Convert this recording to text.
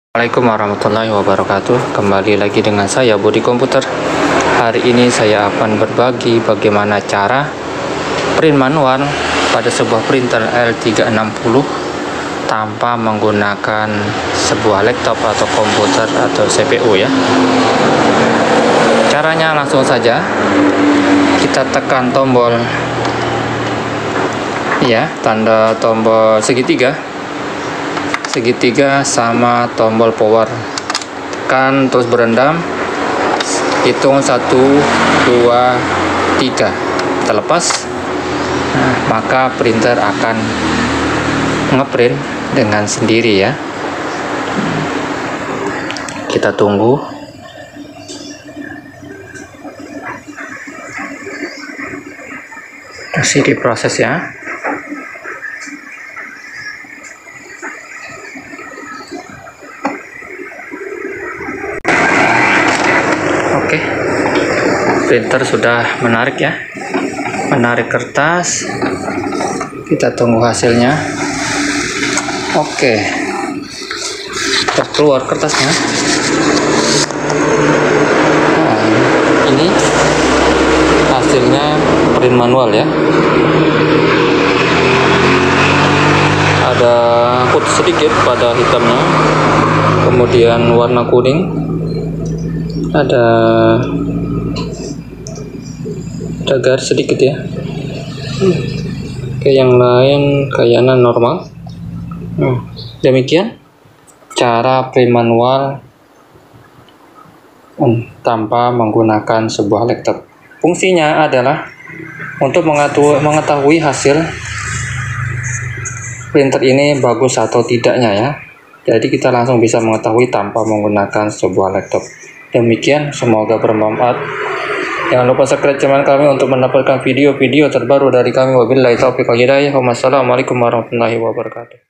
Assalamualaikum warahmatullahi wabarakatuh. Kembali lagi dengan saya Budi Komputer. Hari ini saya akan berbagi bagaimana cara print manual pada sebuah printer L360 tanpa menggunakan sebuah laptop atau komputer atau CPU ya. Caranya langsung saja, kita tekan tombol ya, tanda tombol segitiga sama tombol power, tekan terus berendam, hitung 1 2 3, terlepas. Maka printer akan ngeprint dengan sendiri ya. Kita tunggu. Masih diproses ya. Oke, printer sudah menarik ya, menarik kertas. Kita tunggu hasilnya. Oke, keluar kertasnya. Nah, ini hasilnya print manual ya. Ada putih sedikit pada hitamnya, kemudian warna kuning, ada garis sedikit ya. Oke, yang lain kayaknya normal. Demikian cara print manual tanpa menggunakan sebuah laptop. Fungsinya adalah untuk mengetahui hasil printer ini bagus atau tidaknya ya. Jadi kita langsung bisa mengetahui tanpa menggunakan sebuah laptop. Demikian, semoga bermanfaat. Jangan lupa subscribe channel kami untuk mendapatkan video-video terbaru dari kami. Wabillahi taufiq wal hidayah. Wassalamualaikum warahmatullahi wabarakatuh.